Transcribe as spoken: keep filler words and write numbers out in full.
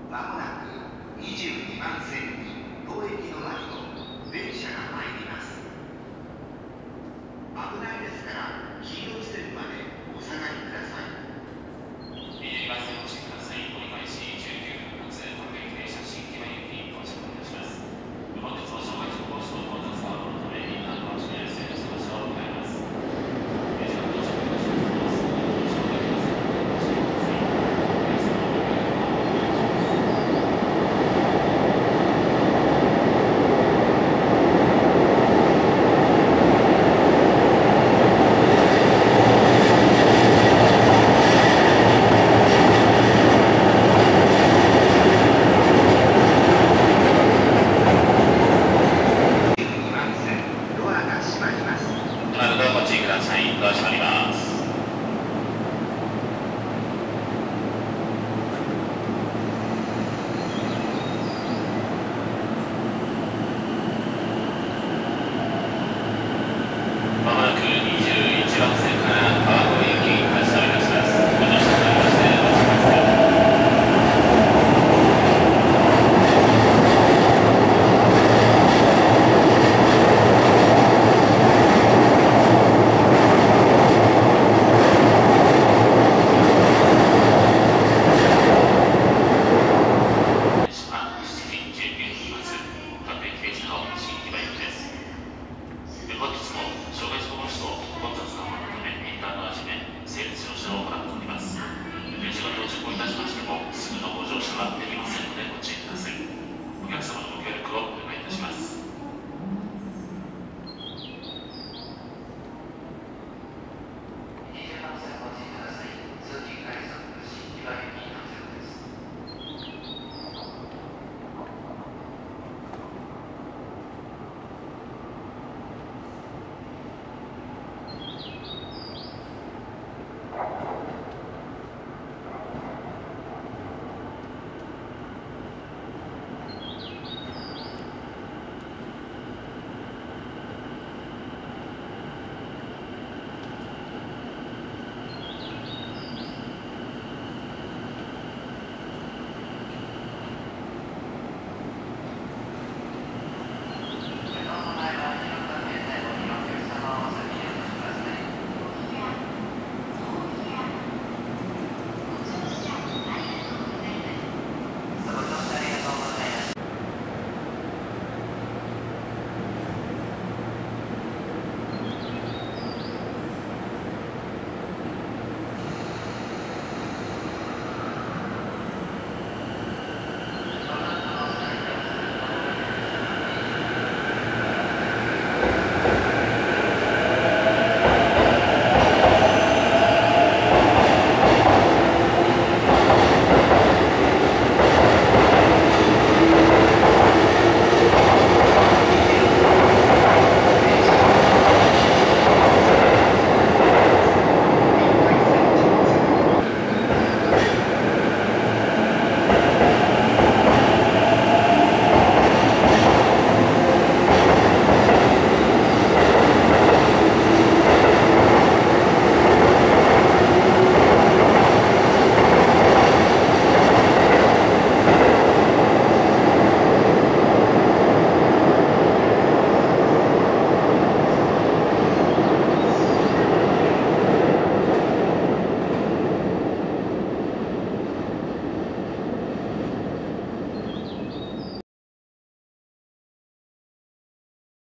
まもなくにじゅうにばん線に当駅の前を電車が参ります。危ないですから黄色い線までお下がりください。にじゅうにばん線をお越しください。折り返しじゅうきゅうふん発各駅停車新木場駅に到着いたします。本日も障害事故防止等到達がのために何とかして線路の場所を変えます。電車が到着いたしますとすぐに障害の線をお越しください。電車が到着をいたしましてもすぐのご乗車はできません。